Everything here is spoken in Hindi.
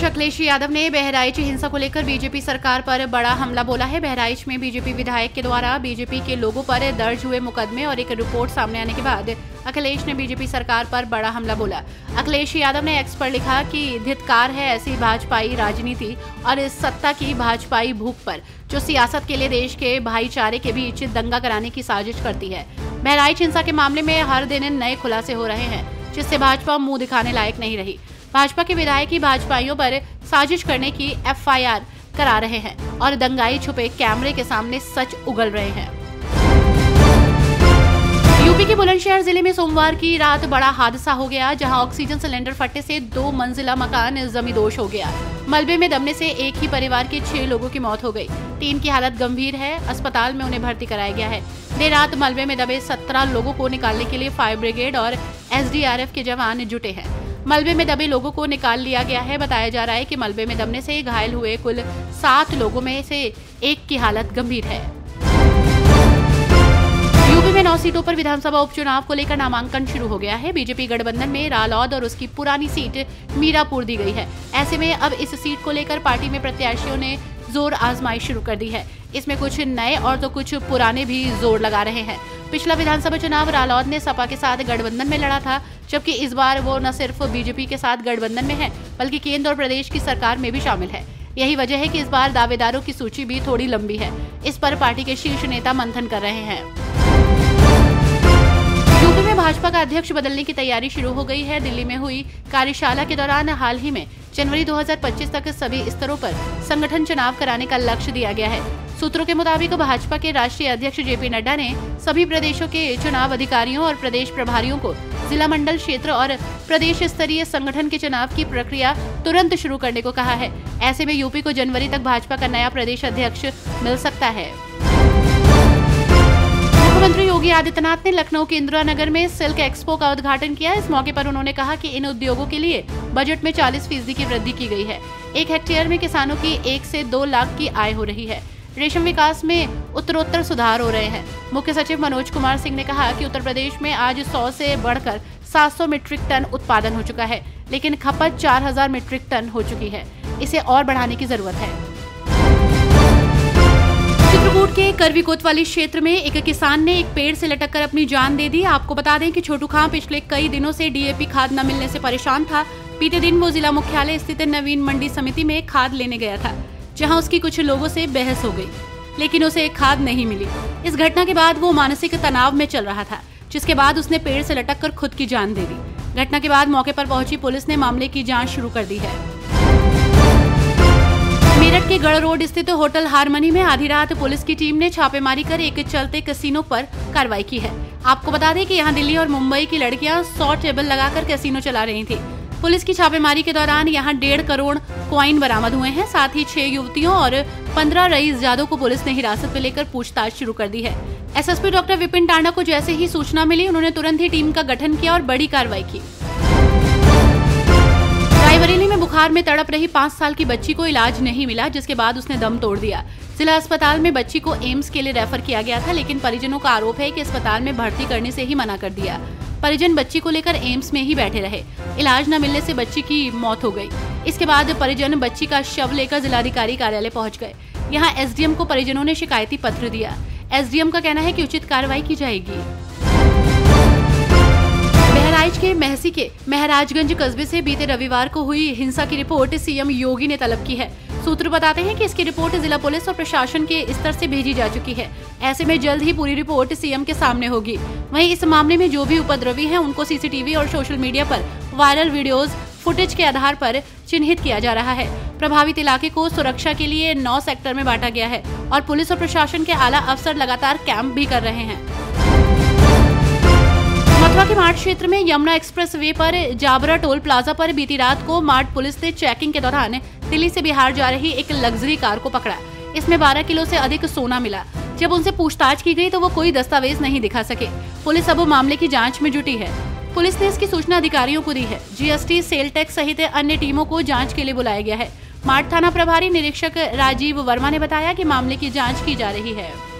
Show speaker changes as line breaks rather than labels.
अध्यक्ष अखिलेश यादव ने बहराइच हिंसा को लेकर बीजेपी सरकार पर बड़ा हमला बोला है। बहराइच में बीजेपी विधायक के द्वारा बीजेपी के लोगों पर दर्ज हुए मुकदमे और एक रिपोर्ट सामने आने के बाद अखिलेश ने बीजेपी सरकार पर बड़ा हमला बोला। अखिलेश यादव ने एक्स पर लिखा कि धिक्कार है ऐसी भाजपाई राजनीति और इस सत्ता की भाजपाई भूख पर, जो सियासत के लिए देश के भाईचारे के बीच दंगा कराने की साजिश करती है। बहराइच हिंसा के मामले में हर दिन नए खुलासे हो रहे हैं, जिससे भाजपा मुंह दिखाने लायक नहीं रही। भाजपा के विधायक ही भाजपाइयों पर साजिश करने की एफआईआर करा रहे हैं और दंगाई छुपे कैमरे के सामने सच उगल रहे हैं। यूपी के बुलंदशहर जिले में सोमवार की रात बड़ा हादसा हो गया, जहां ऑक्सीजन सिलेंडर फटने से 2 मंजिला मकान जमींदोज हो गया। मलबे में दबने से एक ही परिवार के 6 लोगों की मौत हो गई। 3 की हालत गंभीर है, अस्पताल में उन्हें भर्ती कराया गया है। देर रात मलबे में दबे 17 लोगों को निकालने के लिए फायर ब्रिगेड और एसडीआरएफ के जवान जुटे हैं। मलबे में दबे लोगों को निकाल लिया गया है। बताया जा रहा है कि मलबे में दबने से घायल हुए कुल 7 लोगों में से 1 की हालत गंभीर है। यूपी में 9 सीटों पर विधानसभा उपचुनाव को लेकर नामांकन शुरू हो गया है। बीजेपी गठबंधन में रालौद और उसकी पुरानी सीट मीरापुर दी गई है। ऐसे में अब इस सीट को लेकर पार्टी में प्रत्याशियों ने जोर आजमाइश शुरू कर दी है। इसमें कुछ नए और तो कुछ पुराने भी जोर लगा रहे हैं। पिछला विधानसभा चुनाव रालौद ने सपा के साथ गठबंधन में लड़ा था, जबकि इस बार वो न सिर्फ बीजेपी के साथ गठबंधन में है, बल्कि केंद्र और प्रदेश की सरकार में भी शामिल है। यही वजह है कि इस बार दावेदारों की सूची भी थोड़ी लंबी है। इस पर पार्टी के शीर्ष नेता मंथन कर रहे हैं। यूपी में भाजपा का अध्यक्ष बदलने की तैयारी शुरू हो गई है। दिल्ली में हुई कार्यशाला के दौरान हाल ही में जनवरी 2025 तक सभी स्तरों पर संगठन चुनाव कराने का लक्ष्य दिया गया है। सूत्रों के मुताबिक भाजपा के राष्ट्रीय अध्यक्ष जेपी नड्डा ने सभी प्रदेशों के चुनाव अधिकारियों और प्रदेश प्रभारियों को जिला, मंडल, क्षेत्र और प्रदेश स्तरीय संगठन के चुनाव की प्रक्रिया तुरंत शुरू करने को कहा है। ऐसे में यूपी को जनवरी तक भाजपा का नया प्रदेश अध्यक्ष मिल सकता है। मुख्यमंत्री योगी आदित्यनाथ ने लखनऊ के इंदिरा नगर में सिल्क एक्सपो का उद्घाटन किया। इस मौके पर उन्होंने कहा कि इन उद्योगों के लिए बजट में 40% की वृद्धि की गई है। 1 हेक्टेयर में किसानों की 1 से 2 लाख की आय हो रही है। रेशम विकास में उत्तरोत्तर सुधार हो रहे हैं। मुख्य सचिव मनोज कुमार सिंह ने कहा कि उत्तर प्रदेश में आज 100 से बढ़कर 700 मीट्रिक टन उत्पादन हो चुका है, लेकिन खपत 4000 मीट्रिक टन हो चुकी है। इसे और बढ़ाने की जरूरत है। चित्रकूट के करवी कोतवाली क्षेत्र में एक किसान ने एक पेड़ से लटक कर अपनी जान दे दी। आपको बता दें कि छोटू खां पिछले कई दिनों से डीएपी खाद न मिलने से परेशान था। बीते दिन वो जिला मुख्यालय स्थित नवीन मंडी समिति में खाद लेने गया था, जहां उसकी कुछ लोगों से बहस हो गई, लेकिन उसे खाद नहीं मिली। इस घटना के बाद वो मानसिक तनाव में चल रहा था, जिसके बाद उसने पेड़ से लटक कर खुद की जान दे दी। घटना के बाद मौके पर पहुंची पुलिस ने मामले की जांच शुरू कर दी है। मेरठ के गढ़ रोड स्थित होटल हारमनी में आधी रात पुलिस की टीम ने छापेमारी कर एक चलते कैसीनो पर कार्रवाई की है। आपको बता दें कि यहां दिल्ली और मुंबई की लड़कियां 100 टेबल लगाकर कैसीनो चला रही थी। पुलिस की छापेमारी के दौरान यहां 1.5 करोड़ कॉइन बरामद हुए हैं। साथ ही 6 युवतियों और 15 रईसजादों को पुलिस ने हिरासत में लेकर पूछताछ शुरू कर दी है। एसएसपी डॉक्टर विपिन टांडा को जैसे ही सूचना मिली, उन्होंने तुरंत ही टीम का गठन किया और बड़ी कार्रवाई की। रायबरेली में बुखार में तड़प रही 5 साल की बच्ची को इलाज नहीं मिला, जिसके बाद उसने दम तोड़ दिया। जिला अस्पताल में बच्ची को एम्स के लिए रेफर किया गया था, लेकिन परिजनों का आरोप है कि अस्पताल में भर्ती करने से ही मना कर दिया। परिजन बच्ची को लेकर एम्स में ही बैठे रहे। इलाज न मिलने से बच्ची की मौत हो गई। इसके बाद परिजन बच्ची का शव लेकर जिलाधिकारी कार्यालय पहुंच गए। यहां एसडीएम को परिजनों ने शिकायती पत्र दिया। एसडीएम का कहना है कि उचित कार्रवाई की जाएगी। बहराइच के महसी के महराजगंज कस्बे से बीते रविवार को हुई हिंसा की रिपोर्ट सीएम योगी ने तलब की है। सूत्र बताते हैं कि इसकी रिपोर्ट जिला पुलिस और प्रशासन के स्तर से भेजी जा चुकी है। ऐसे में जल्द ही पूरी रिपोर्ट सीएम के सामने होगी। वहीं इस मामले में जो भी उपद्रवी हैं, उनको सीसीटीवी और सोशल मीडिया पर वायरल वीडियोस फुटेज के आधार पर चिन्हित किया जा रहा है। प्रभावित इलाके को सुरक्षा के लिए 9 सेक्टर में बांटा गया है और पुलिस और प्रशासन के आला अफसर लगातार कैंप भी कर रहे हैं। मथुरा के मार्ट क्षेत्र में यमुना एक्सप्रेस वे पर जाबरा टोल प्लाजा पर बीती रात को मार्ट पुलिस ने चेकिंग के दौरान दिल्ली से बिहार जा रही एक लग्जरी कार को पकड़ा। इसमें 12 किलो से अधिक सोना मिला। जब उनसे पूछताछ की गई तो वो कोई दस्तावेज नहीं दिखा सके। पुलिस अब मामले की जांच में जुटी है। पुलिस ने इसकी सूचना अधिकारियों को दी है। जीएसटी, सेल टैक्स सहित अन्य टीमों को जांच के लिए बुलाया गया है। मार्ट थाना प्रभारी निरीक्षक राजीव वर्मा ने बताया कि मामले की जांच की जा रही है।